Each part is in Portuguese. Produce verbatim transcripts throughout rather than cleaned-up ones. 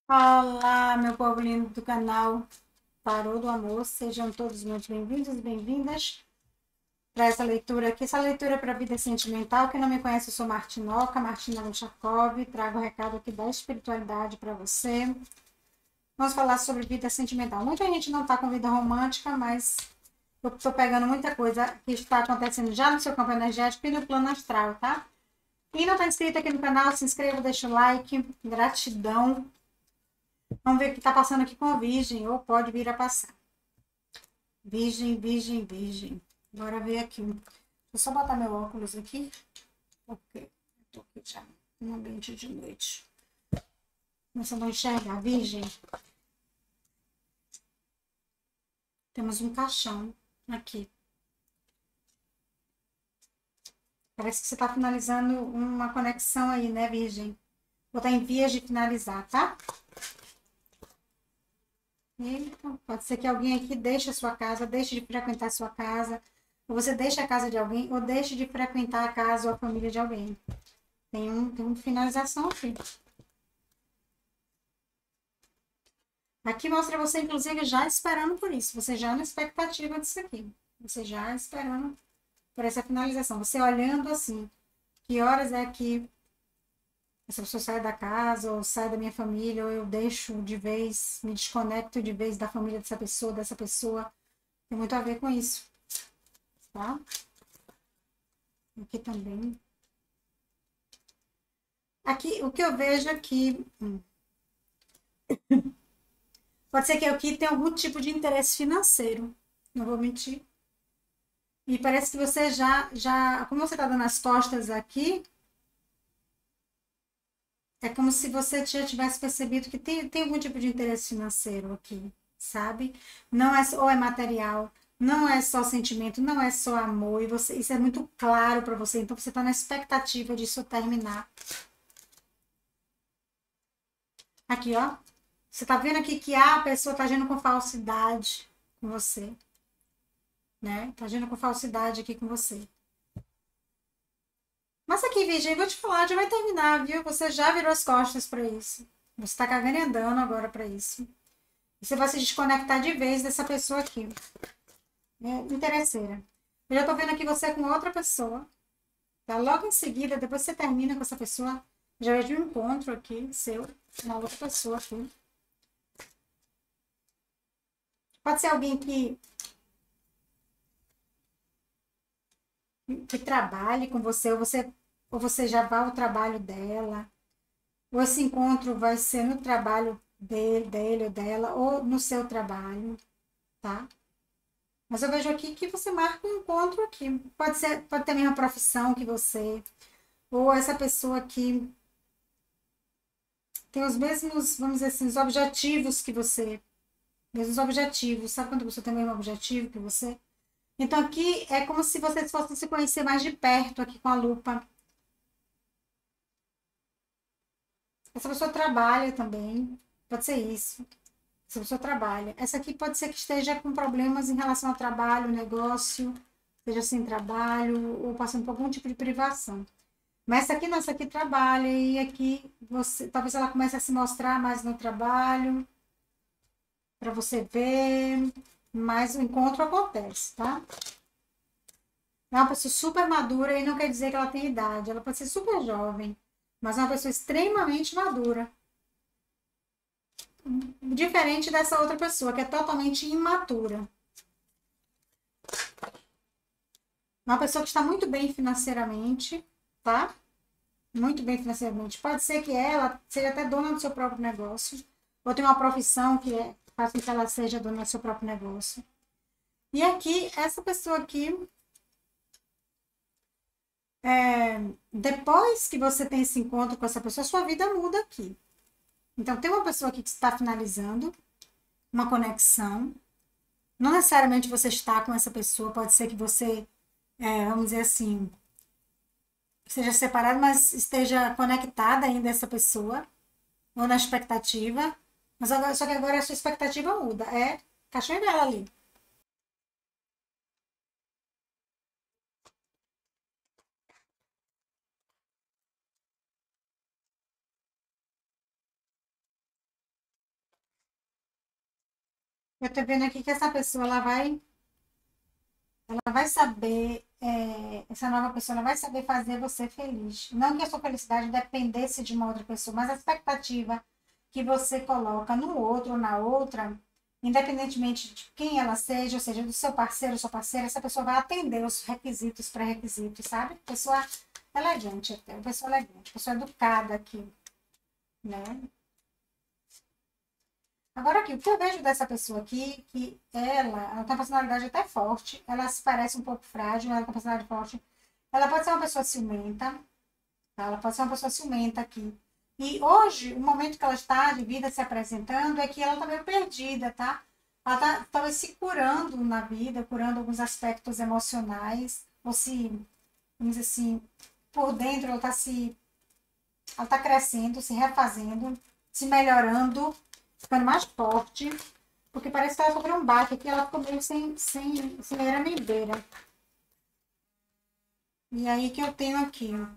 Olá, meu povo lindo do canal Tarô do Amor, sejam todos muito bem-vindos e bem-vindas para essa leitura aqui. Essa leitura é para a vida sentimental. Quem não me conhece, eu sou Martinoca, Martina Luchakov, trago o recado aqui da espiritualidade para você. Vamos falar sobre vida sentimental. Muita gente não está com vida romântica, mas eu estou pegando muita coisa que está acontecendo já no seu campo energético e no plano astral, tá? Quem não está inscrito aqui no canal, se inscreva, deixa o like, gratidão. Vamos ver o que está passando aqui com a Virgem, ou pode vir a passar. Virgem, Virgem, Virgem. Bora ver aqui. Deixa eu só botar meu óculos aqui. Ok. Estou aqui já no ambiente de noite. Começando a enxergar. Virgem. Temos um caixão aqui. Parece que você está finalizando uma conexão aí, né, Virgem? Ou está em vias de finalizar, tá? Eita, pode ser que alguém aqui deixe a sua casa, deixe de frequentar a sua casa, ou você deixe a casa de alguém, ou deixe de frequentar a casa ou a família de alguém. Tem, um, tem uma finalização aqui. Aqui mostra você, inclusive, já esperando por isso. Você já na expectativa disso aqui. Você já esperando por essa finalização. Você olhando assim, que horas é que essa pessoa sai da casa, ou sai da minha família, ou eu deixo de vez, me desconecto de vez da família dessa pessoa, dessa pessoa. Tem muito a ver com isso, tá? Aqui também. Aqui, o que eu vejo aqui... Hum, pode ser que aqui tenha algum tipo de interesse financeiro. Não vou mentir. E parece que você já, já, como você está dando as costas aqui, é como se você já tivesse percebido que tem, tem algum tipo de interesse financeiro aqui, sabe? Não é, ou é material, não é só sentimento, não é só amor, e você, isso é muito claro para você, então você está na expectativa disso terminar. Aqui, ó. Você tá vendo aqui que a pessoa tá agindo com falsidade com você, né? Tá agindo com falsidade aqui com você. Mas aqui, Virgem, vou te falar, já vai terminar, viu? Você já virou as costas para isso. Você tá cagando e andando agora para isso. Você vai se desconectar de vez dessa pessoa aqui. É interesseira. Eu já tô vendo aqui você com outra pessoa. Tá? Logo em seguida, depois que você termina com essa pessoa, já vejo um encontro aqui seu, uma outra pessoa aqui. Pode ser alguém que, que trabalhe com você, ou você, ou você já vá ao trabalho dela. Ou esse encontro vai ser no trabalho dele, dele ou dela, ou no seu trabalho, tá? Mas eu vejo aqui que você marca um encontro aqui. Pode ser, pode ter a mesma profissão que você, ou essa pessoa que tem os mesmos, vamos dizer assim, os objetivos que você. Mesmos objetivos. Sabe quando você tem o mesmo objetivo que você? Então aqui é como se vocês fossem se conhecer mais de perto aqui com a lupa. Essa pessoa trabalha também. Pode ser isso. Essa pessoa trabalha. Essa aqui pode ser que esteja com problemas em relação ao trabalho, negócio, esteja sem trabalho ou passando por algum tipo de privação. Mas essa aqui não, essa aqui trabalha e aqui você, talvez ela comece a se mostrar mais no trabalho, para você ver, mas o encontro acontece, tá? É uma pessoa super madura e não quer dizer que ela tem idade, ela pode ser super jovem, mas é uma pessoa extremamente madura. Diferente dessa outra pessoa, que é totalmente imatura. Uma pessoa que está muito bem financeiramente, tá? Muito bem financeiramente. Pode ser que ela seja até dona do seu próprio negócio, ou tenha uma profissão que é, faz com que ela seja dona do seu próprio negócio. E aqui, essa pessoa aqui, é, depois que você tem esse encontro com essa pessoa, sua vida muda aqui. Então, tem uma pessoa aqui que está finalizando uma conexão. Não necessariamente você está com essa pessoa, pode ser que você, é, vamos dizer assim, seja separado, mas esteja conectada ainda a essa pessoa, ou na expectativa. Mas agora, só que agora a sua expectativa muda. É cachorro dela ali. Eu tô vendo aqui que essa pessoa, ela vai, ela vai saber, é, essa nova pessoa, ela vai saber fazer você feliz. Não que a sua felicidade dependesse de uma outra pessoa, mas a expectativa que você coloca no outro ou na outra, independentemente de quem ela seja, ou seja, do seu parceiro ou sua parceira, essa pessoa vai atender os requisitos, pré-requisitos, sabe? Pessoa elegante até, uma pessoa elegante, pessoa educada aqui, né? Agora aqui, o que eu vejo dessa pessoa aqui, que ela, ela tem uma personalidade até forte, ela se parece um pouco frágil, ela tem uma personalidade forte, ela pode ser uma pessoa ciumenta, tá? Ela pode ser uma pessoa ciumenta aqui. E hoje, o momento que ela está de vida se apresentando é que ela está meio perdida, tá? Ela está talvez se curando na vida, curando alguns aspectos emocionais, ou se, vamos dizer assim, por dentro ela está se, ela está crescendo, se refazendo, se melhorando, ficando mais forte, porque parece que ela sofreu um baque aqui, ela ficou meio sem, sem, sem era nem beira. E aí que eu tenho aqui, ó.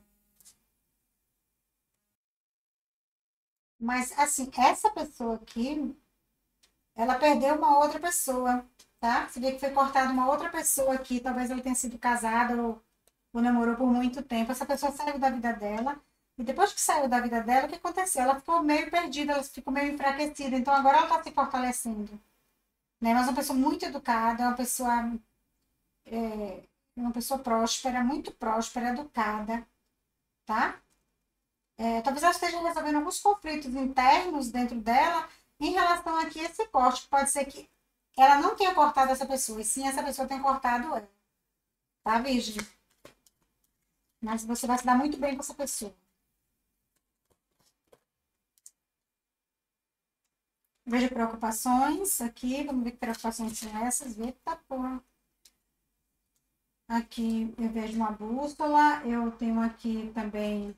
Mas, assim, essa pessoa aqui, ela perdeu uma outra pessoa, tá? Você vê que foi cortada uma outra pessoa aqui, talvez ela tenha sido casada ou, ou namorou por muito tempo. Essa pessoa saiu da vida dela. E depois que saiu da vida dela, o que aconteceu? Ela ficou meio perdida, ela ficou meio enfraquecida. Então agora ela está se fortalecendo, né? Mas uma pessoa muito educada, uma pessoa, é, uma pessoa próspera, muito próspera, educada, tá? É, talvez ela esteja resolvendo alguns conflitos internos dentro dela em relação aqui a esse corte. Pode ser que ela não tenha cortado essa pessoa, e sim essa pessoa tenha cortado ela, tá, Virgem? Mas você vai se dar muito bem com essa pessoa. Vejo preocupações aqui, vamos ver que preocupações são essas. Eita porra. Aqui eu vejo uma bússola, eu tenho aqui também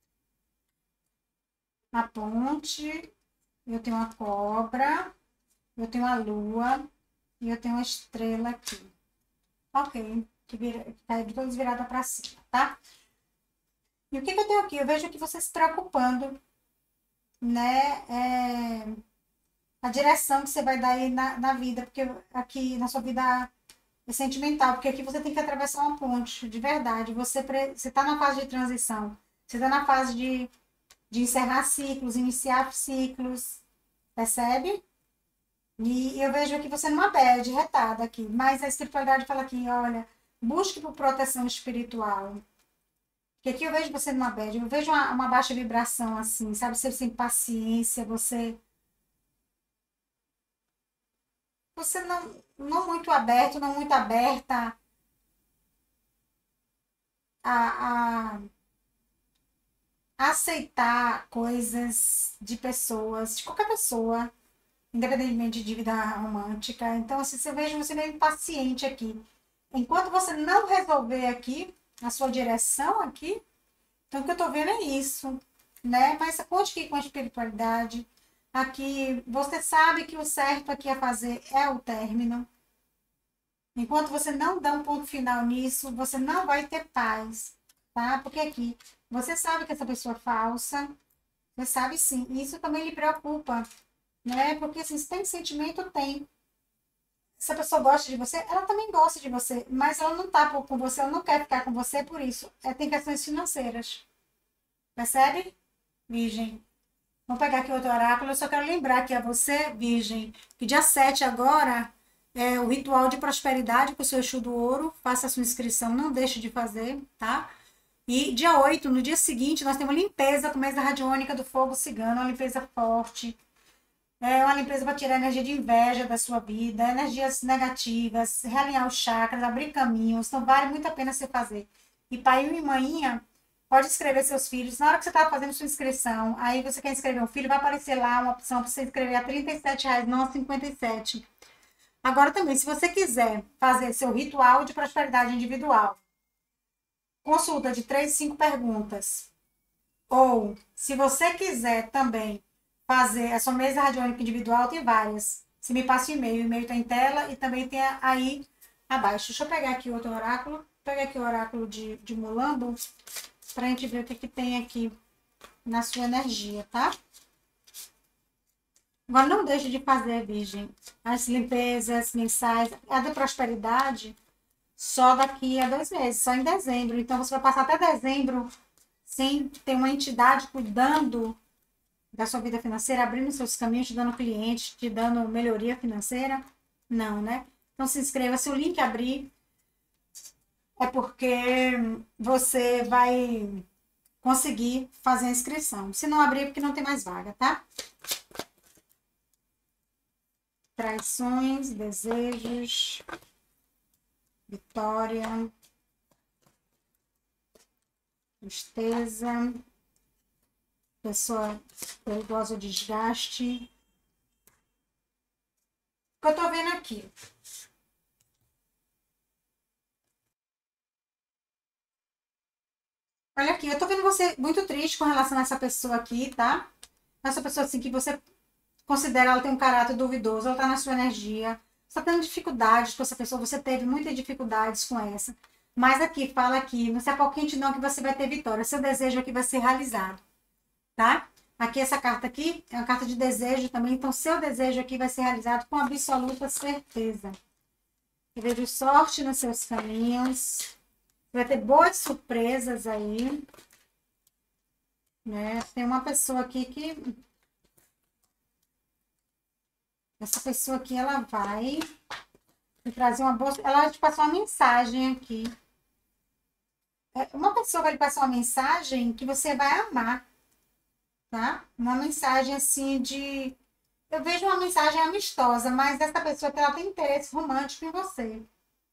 a ponte, eu tenho a cobra, eu tenho a lua e eu tenho a estrela aqui. Ok, que vira, que tá todas viradas para cima, tá? E o que, que eu tenho aqui? Eu vejo aqui você se preocupando, né? É, a direção que você vai dar aí na, na vida, porque aqui na sua vida é sentimental, porque aqui você tem que atravessar uma ponte, de verdade. Você você está na fase de transição, você está na fase de, de encerrar ciclos, iniciar ciclos, percebe? E eu vejo aqui você numa bad, retada aqui, mas a espiritualidade fala aqui, olha, busque por proteção espiritual. Porque aqui eu vejo você numa bad, eu vejo uma, uma baixa vibração assim, sabe? Você sem paciência, você você não, não muito aberto, não muito aberta a, a, a aceitar coisas de pessoas, de qualquer pessoa, independentemente de dívida romântica. Então, assim, você vejo você meio impaciente aqui. Enquanto você não resolver aqui a sua direção aqui, então o que eu tô vendo é isso, né? Mas conte aqui com a espiritualidade. Aqui, você sabe que o certo aqui a fazer é o término. Enquanto você não dá um ponto final nisso, você não vai ter paz, tá? Porque aqui, você sabe que essa pessoa é falsa, você sabe sim, e isso também lhe preocupa, né? Porque assim, se tem sentimento, tem. Se a pessoa gosta de você, ela também gosta de você, mas ela não tá com você, ela não quer ficar com você por isso. É, tem questões financeiras, percebe? Virgem. Vamos pegar aqui outro oráculo. Eu só quero lembrar aqui a você, Virgem, que dia sete agora é o ritual de prosperidade com o seu Exu do Ouro. Faça a sua inscrição, não deixe de fazer, tá? E dia oito, no dia seguinte, nós temos uma limpeza com mesa radiônica do fogo cigano, uma limpeza forte. É uma limpeza para tirar a energia de inveja da sua vida, energias negativas, realinhar os chakras, abrir caminhos. Então, vale muito a pena você fazer. E pai e mãinha, pode inscrever seus filhos. Na hora que você está fazendo sua inscrição, aí você quer inscrever um filho, vai aparecer lá uma opção para você inscrever a trinta e sete reais, não a cinquenta e sete. Agora também, se você quiser fazer seu ritual de prosperidade individual, consulta de três, cinco perguntas. Ou, se você quiser também fazer a sua mesa radiônica individual, tem várias. Você me passa o e-mail, o e-mail está em tela e também tem aí abaixo. Deixa eu pegar aqui outro oráculo. Vou pegar aqui o oráculo de, de Mulambo, para a gente ver o que, que tem aqui na sua energia, tá? Agora, não deixe de fazer, Virgem, as limpezas mensais, a da prosperidade, só daqui a dois meses, só em dezembro. Então, você vai passar até dezembro sem ter uma entidade cuidando da sua vida financeira, abrindo seus caminhos, te dando clientes, te dando melhoria financeira. Não, né? Então, se inscreva. Se o link abrir, é porque você vai conseguir fazer a inscrição. Se não abrir, é porque não tem mais vaga, tá? Traições, desejos, vitória, tristeza, pessoa perigosa, desgaste. O que eu tô vendo aqui? Olha aqui, eu tô vendo você muito triste com relação a essa pessoa aqui, tá? Essa pessoa assim que você considera ela tem um caráter duvidoso, ela tá na sua energia. Você tá tendo dificuldades com essa pessoa, você teve muitas dificuldades com essa. Mas aqui, fala aqui, não se apoquente não que você vai ter vitória. Seu desejo aqui vai ser realizado, tá? Aqui, essa carta aqui é uma carta de desejo também, então seu desejo aqui vai ser realizado com absoluta certeza. Eu vejo sorte nos seus caminhos. Vai ter boas surpresas aí. Né? Tem uma pessoa aqui que... Essa pessoa aqui, ela vai trazer uma boa... Ela vai te passar uma mensagem aqui. Uma pessoa vai lhe passar uma mensagem que você vai amar. Tá? Uma mensagem assim de... Eu vejo uma mensagem amistosa, mas essa pessoa ela tem interesse romântico em você.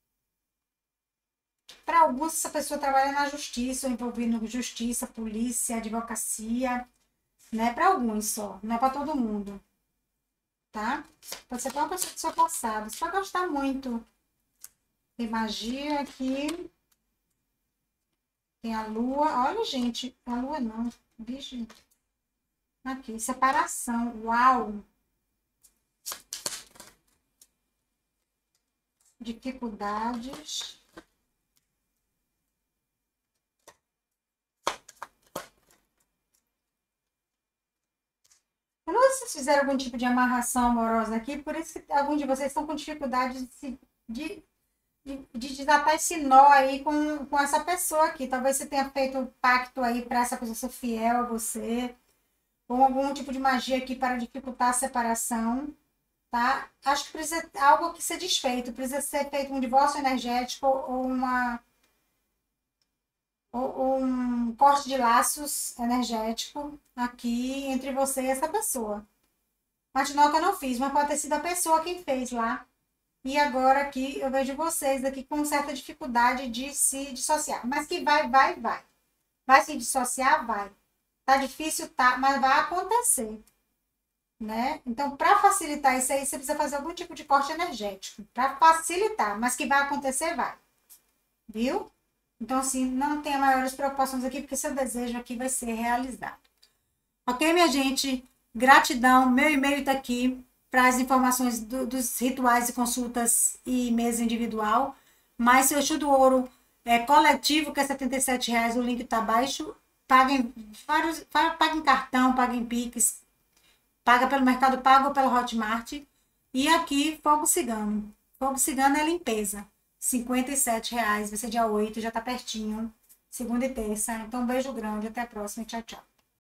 Para alguns, essa pessoa trabalha na justiça, ou envolvendo justiça, polícia, advocacia, né? Para alguns só, não é para todo mundo, tá? Pode ser para uma pessoa do seu passado, você vai gostar muito. Tem magia aqui, tem a lua, olha gente, a lua não, bicho, aqui, separação, uau! Dificuldades... Eu não sei se vocês fizeram algum tipo de amarração amorosa aqui, por isso que alguns de vocês estão com dificuldade de, de, de, de desatar esse nó aí com, com essa pessoa aqui. Talvez você tenha feito um pacto aí para essa pessoa ser fiel a você, ou algum tipo de magia aqui para dificultar a separação, tá? Acho que precisa algo que ser desfeito, precisa ser feito um divórcio energético ou uma... um corte de laços energético aqui entre você e essa pessoa. Martinol que eu não fiz, mas pode ter sido a pessoa quem fez lá. E agora aqui eu vejo vocês aqui com certa dificuldade de se dissociar. Mas que vai, vai, vai. Vai se dissociar? Vai. Tá difícil? Tá, mas vai acontecer. Né? Então, para facilitar isso aí, você precisa fazer algum tipo de corte energético. Para facilitar, mas que vai acontecer, vai. Viu? Então, assim, não tenha maiores preocupações aqui, porque seu desejo aqui vai ser realizado. Ok, minha gente? Gratidão. Meu e-mail está aqui para as informações do, dos rituais e consultas e mesa individual. Mas se o Exu do Ouro é coletivo, que é setenta e sete reais, o link está abaixo. Paguem, vários, paguem cartão, paguem Pix, paga pelo Mercado Pago ou pelo Hotmart. E aqui, Fogo Cigano. Fogo Cigano é limpeza. cinquenta e sete reais, vai ser dia oito, já tá pertinho. Segunda e terça. Então, um beijo grande, até a próxima. Tchau, tchau.